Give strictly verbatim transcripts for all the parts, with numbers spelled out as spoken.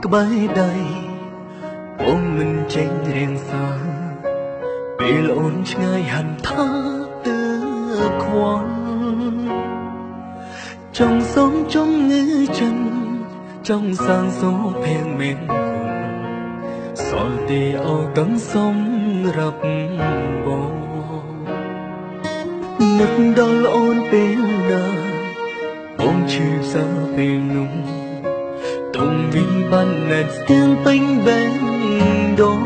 ក្បែរដៃបងមិនចេញរៀងសាពេលអូនឆ្ងាយហាន់ថាទើបខ្វល់ចង់សុំជំងឺចិនចង់សាងសួរភៀងមានសល់តែអោកំសម្រាប់បងនឹកដល់អូនពេលណាបងឈឺផ្សាពេលនោះទុំវិញបានណែតស្ទៀងពេញបែងដង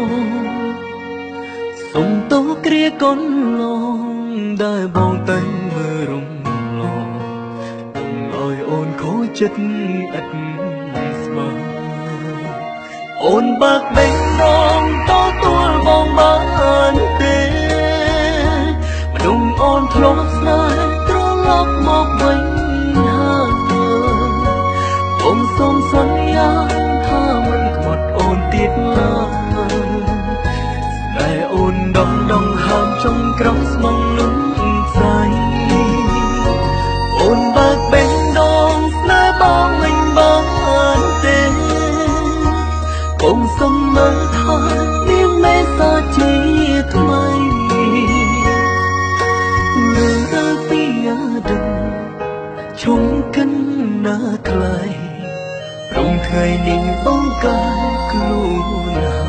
សុំតោគ្រាកូនឡងដែលបងតែមើលរំលងទុំឲ្យអូនខូចចិត្តឥតស្មើអូនបាក់បេះដូងតទួលបងបានទេមនុស្សអូនធ្លាប់ស្នេហ៍ត្រឡប់មកវិញហើយបងសូមសន្យាថាមិនខ្មាត់អូនទៀតឡើយស្នេហ៍អូនដងដងហើមចុងក្រោមស្មងលំស្អីអូនបើកបេះដូងស្នេហ៍បងមិនបានទេបងសុំមើលថាមានមេសាជាថ្មីលើទៅពីអាដិនឈុំកិនណាខ្លៃរំថ្ងៃនេះបងកើតខ្លួន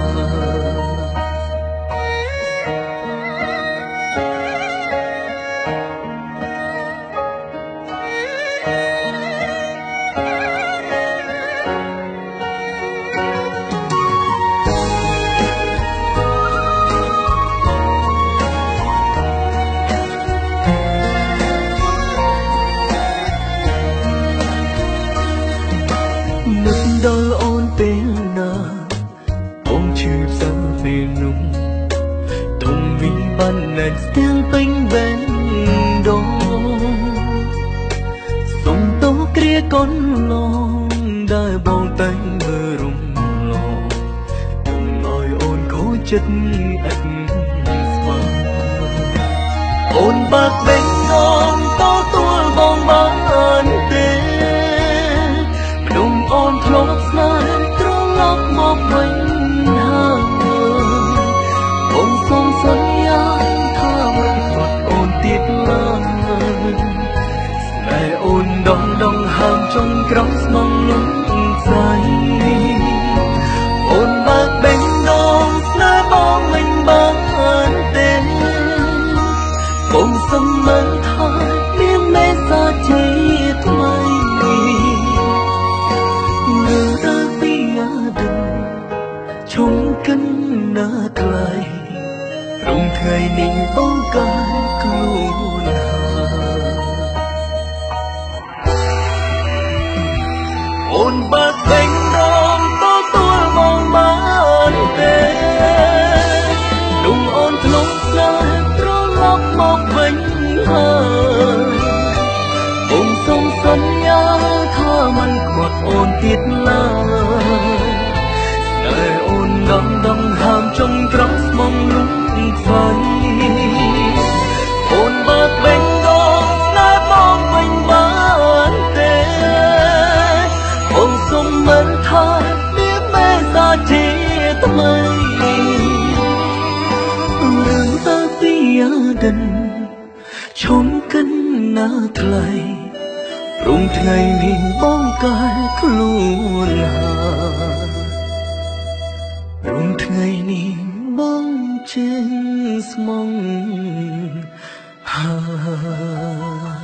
នឹកដល់អូនពេលណាបងឈឺផ្សាពេលនោះទុំវិញបានណែតស្ទៀងពេញបែងដងសុំតោគ្រាកូនឡងដែលបងតែងមើលរំលងទុំឲ្យអូនខូចចិត្តឥតស្មើអូនបាក់បេះដូងតទួលបងបានទេអូនធ្លាប់ស្នេហ៍ត្រឡប់មកវិញហើយបងសូមសន្យាថាមិនខ្វាត់អូនទៀតឡើយស្នេហ៍អូនដងដងហើមចុងក្រោមស្មងលំស្អីអូនបើកបេះដូងស្នេហ៍បងមិនបានទេបងសុំមើលថាមានមេសាជាថ្មីឈុំកិនណាខ្លៃរំថ្ងៃនេះបងកើតខ្លួនអូនបើកបេះដូងតទួលបងបានទេដួងអូនធ្លាប់ស្នេហ៍ត្រឡប់មកវិញហើយបងសូមសន្យាថាមិនខ្វាត់អូនទៀតឡើយតែអូនដងដងហើមចុងក្រោមស្មងលំស្អីអូនបើកបេះដូងស្នេហ៍បងវិញបានទេបងសុំមើលថាមានមេសាជាថ្មីរឿងទៅពីអាដិនឈុំកិនណាថ្លៃព្រមថ្ងៃនេះបងកើតខ្លួនហើយព្រមថ្ងៃនេះបងចេញស្មងហើយ